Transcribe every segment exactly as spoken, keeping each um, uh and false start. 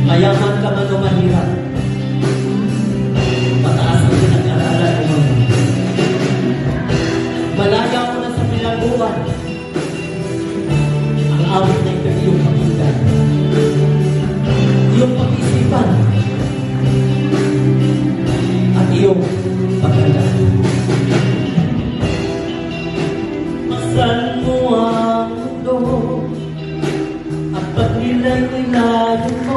Mayaman ka man o mahirap, mataas ang pinag-aralan mo. Malaya mo na sa bilangguan, ang awit na ito iyong pakinggan, iyong pag-isipan, at iyong pagkalan. Masan mo ang mundo at pagnilay-nilayan mo,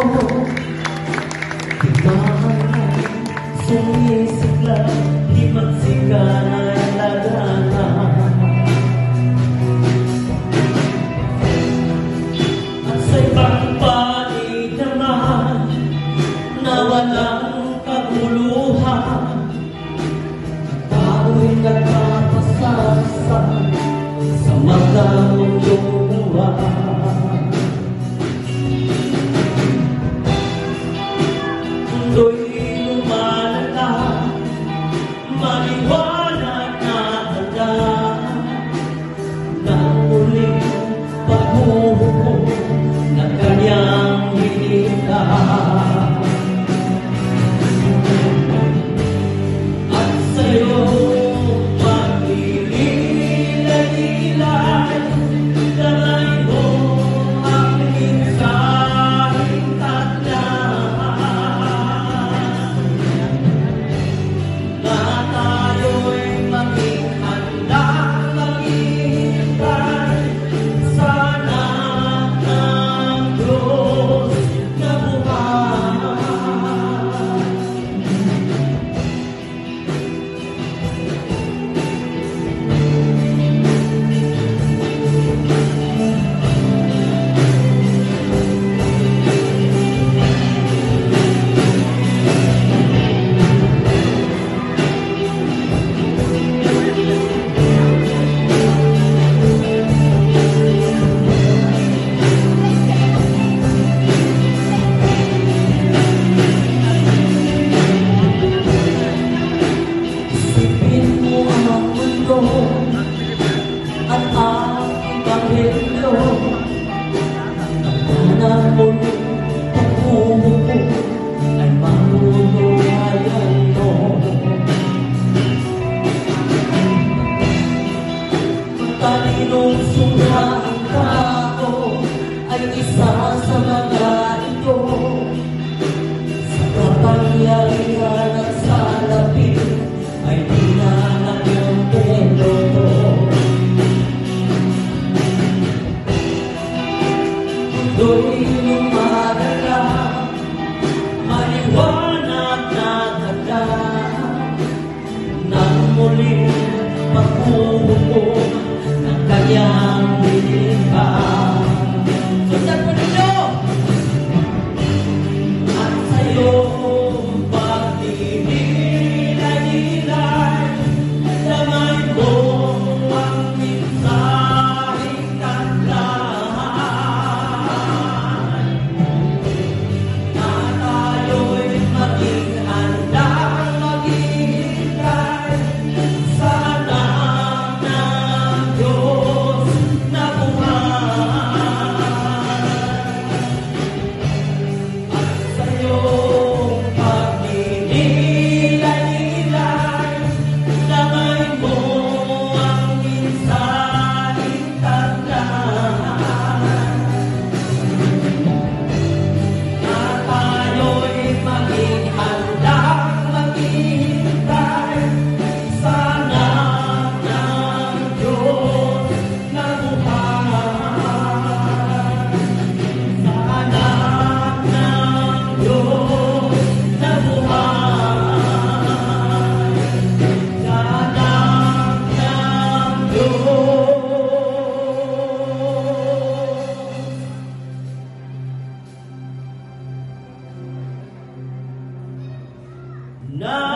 ibahan sumisikla, di magsikanay lagana. At sa ibang panig naman na walang kaguluhan, tao'y nagpapasasa sa mga mundong buwan. Mundo'y lumalala, maliwanag na handa ng muling paghuhukom ng kanyang hinita. At sa'yo maglililay-ilay, damay mo ang mensaheng tatlan, na tayo'y maging handang maghihintay sa anak ng Diyos na buhay. Isipin mo ang mundo at ang ebanghelyo, hanap mo ng paghuhukom ay manununayan mo. Matalinong sumang tao ay isa sa mga ito, sa kapangyarihan at sa lapit ay di na nagkontento. Mundo'y lumadala, maliwanag na tanda ng muling paghuhukom ng kanyang nilikha. Sundan mo ninyo! At sa'yo pagdinilay-nilay, damay mo ang mensaheng tatlan, na tayo'y maging handang maghihintay sa anak ng Diyos na buhay. At sa'yo pagdinilay-nilay, damay mo ang mensaheng tatlan, na tayo'y maging handang maghihintay sa anak ng Diyos na buhay. Sa anak ng Diyos na buhay. Sa anak ng Diyos na